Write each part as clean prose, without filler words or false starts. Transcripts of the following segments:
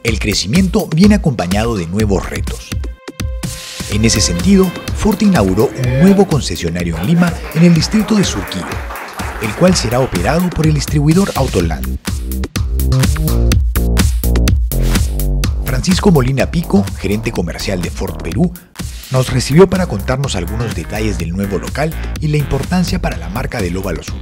El crecimiento viene acompañado de nuevos retos. En ese sentido, Ford inauguró un nuevo concesionario en Lima, en el distrito de Surquillo, el cual será operado por el distribuidor Autoland. Francisco Molina Pico, gerente comercial de Ford Perú, nos recibió para contarnos algunos detalles del nuevo local y la importancia para la marca del óvalo azul.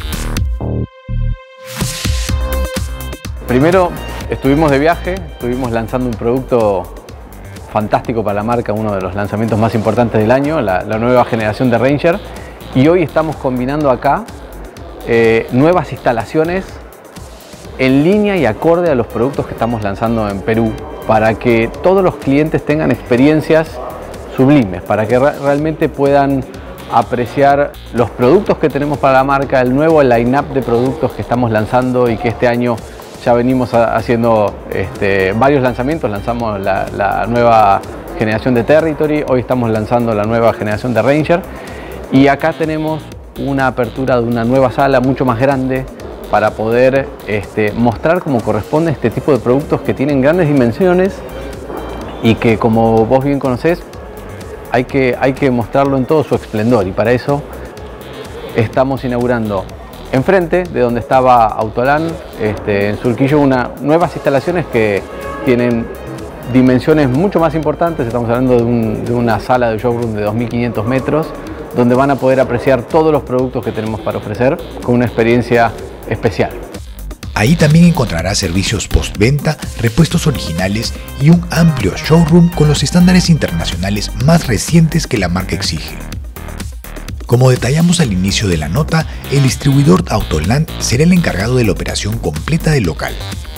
Primero estuvimos de viaje, estuvimos lanzando un producto fantástico para la marca, uno de los lanzamientos más importantes del año, la nueva generación de Ranger, y hoy estamos combinando acá nuevas instalaciones en línea y acorde a los productos que estamos lanzando en Perú, para que todos los clientes tengan experiencias sublimes, para que realmente puedan apreciar los productos que tenemos para la marca, el nuevo line-up de productos que estamos lanzando y que este año ya venimos haciendo varios lanzamientos. Lanzamos la nueva generación de Territory, hoy estamos lanzando la nueva generación de Ranger, y acá tenemos una apertura de una nueva sala mucho más grande para poder mostrar cómo corresponde este tipo de productos que tienen grandes dimensiones y que, como vos bien conocés, hay que mostrarlo en todo su esplendor, y para eso estamos inaugurando enfrente de donde estaba Autoland, en Surquillo, nuevas instalaciones que tienen dimensiones mucho más importantes. Estamos hablando de una sala de showroom de 2.500 metros, donde van a poder apreciar todos los productos que tenemos para ofrecer con una experiencia especial. Ahí también encontrará servicios postventa, repuestos originales y un amplio showroom con los estándares internacionales más recientes que la marca exige. Como detallamos al inicio de la nota, el distribuidor Autoland será el encargado de la operación completa del local.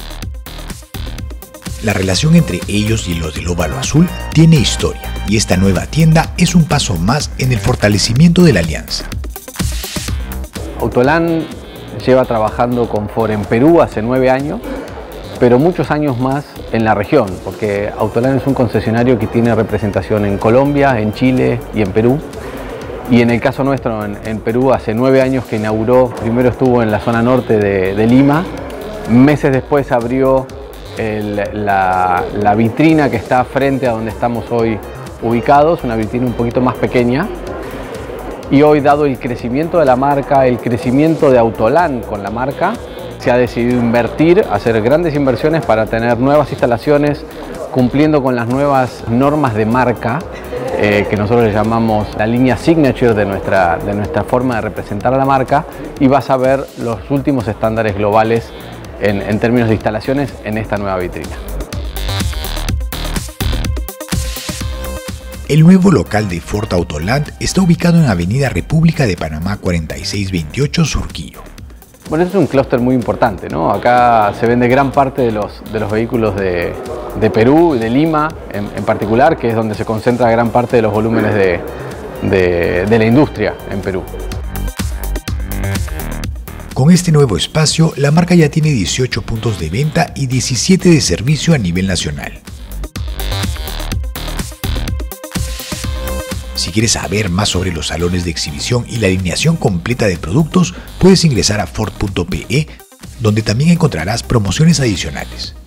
La relación entre ellos y los del óvalo azul tiene historia, y esta nueva tienda es un paso más en el fortalecimiento de la alianza. Autoland lleva trabajando con Ford en Perú hace 9 años, pero muchos años más en la región, porque Autoland es un concesionario que tiene representación en Colombia, en Chile y en Perú. Y en el caso nuestro, en Perú, hace 9 años que inauguró. Primero estuvo en la zona norte de Lima, meses después abrió la vitrina que está frente a donde estamos hoy ubicados, una vitrina un poquito más pequeña. Y hoy, dado el crecimiento de la marca, el crecimiento de Autoland con la marca, se ha decidido invertir, hacer grandes inversiones para tener nuevas instalaciones, cumpliendo con las nuevas normas de marca, que nosotros le llamamos la línea Signature de nuestra forma de representar a la marca, y vas a ver los últimos estándares globales en términos de instalaciones en esta nueva vitrina. El nuevo local de Ford Autoland está ubicado en Avenida República de Panamá 4628 Surquillo. Bueno, este es un clúster muy importante, ¿no? Acá se vende gran parte de los vehículos de Perú y de Lima en particular, que es donde se concentra gran parte de los volúmenes de la industria en Perú. Con este nuevo espacio, la marca ya tiene 18 puntos de venta y 17 de servicio a nivel nacional. Si quieres saber más sobre los salones de exhibición y la alineación completa de productos, puedes ingresar a Ford.pe, donde también encontrarás promociones adicionales.